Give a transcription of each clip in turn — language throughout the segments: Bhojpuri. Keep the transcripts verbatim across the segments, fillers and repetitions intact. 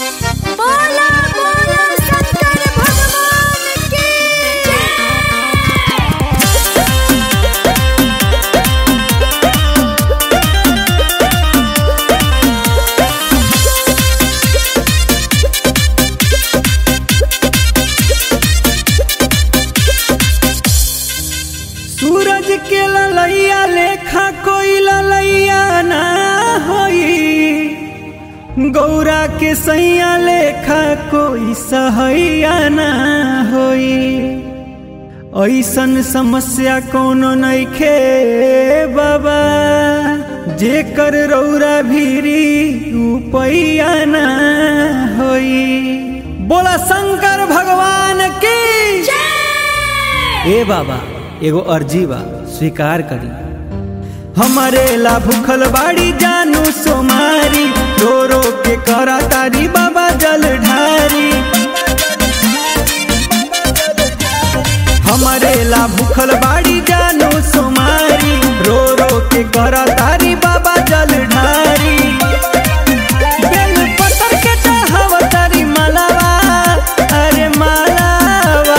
बोला बोला शंकर भगवान की सूरज के ललैया लेखा कोई ललैया ना होई, गौरा के सैया लेखा कोई सहैया ना होई। ऐसन समस्या कोनो नइखे बाबा, जेकर रौरा भीरी उपैया ना होई। बोला शंकर भगवान की ए बाबा एगो अर्जी बा स्वीकार करी। हमारे ला भूखल बाड़ी जानू सोमारी, रो रो के करा तारी बाबा जल ढारी। हमारे ला भूखल बाड़ी जानू सोमारी, रो रो के करा तारी बाबा जल ढारी। बेल पत्थर के चढ़ावा तारी मालावा, अरे मालावा।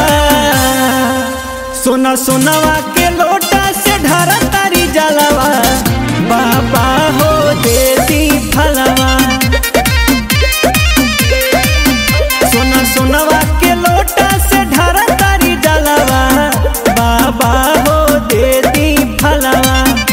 सोना सोनावा के लोटा से ढारा तारी जलवा, बाबा हो देती फलवा। सोना सोनावा के लोटा से ढारा तारी जलवा, बाबा हो देती फलवा।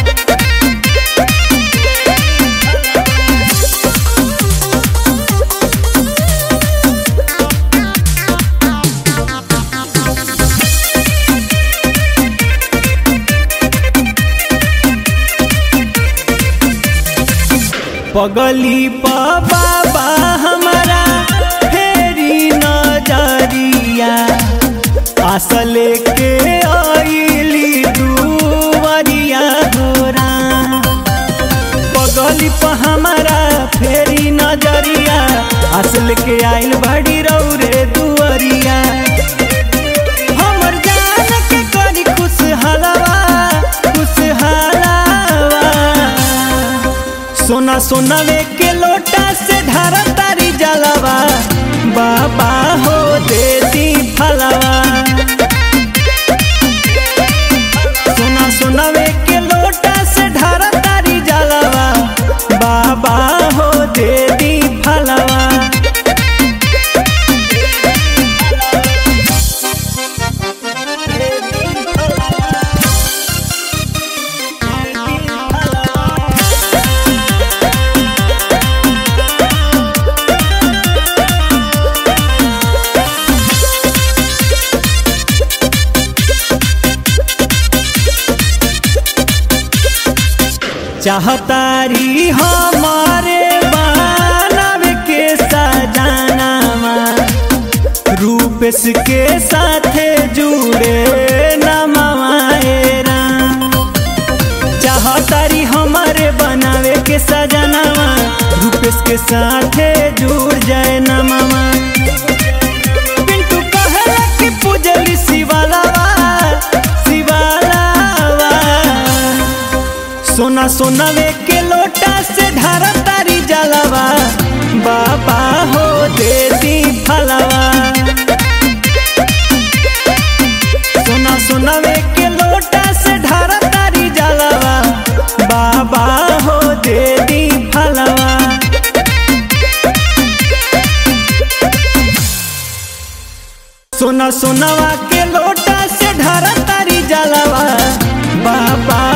पगली पा बाबा हमारा फेरी नजरिया, आशा लेके आइली दुवरिया होरा। पगली पा हमारा फेरी नजरिया, आशा लेके आइल बड़ी रौरे दुवरिया। हमर जान के करी खुश हलवा खुश हलवा। सोना सोनावे के लोटा से ढारा तारी जलवा, बाबा हो देती फलवा। सोना सोनावे के लोटा से ढारा तारी जलवा, बाबा हो देती फलवा। चाहतारी हमारे बनाव के सजानामा, रूपेश के साथे जुड़े नमवाएरा। चाहतारी हमारे बनावे के सजानामा, रूपेश के साथे जुड़ जाए नमवा। पिंटू कहला कि पूजली शिवालावा शिवालावा। सोना सोनावे के लोटा से ढारा तारी जलवा, बाबा हो देती फलवा। सोना सोनावे के लोटा से ढारा तारी जलवा, बाबा हो देती फलवा। सोना सोनावा के लोटा से ढारा तारी जलवा, बाबा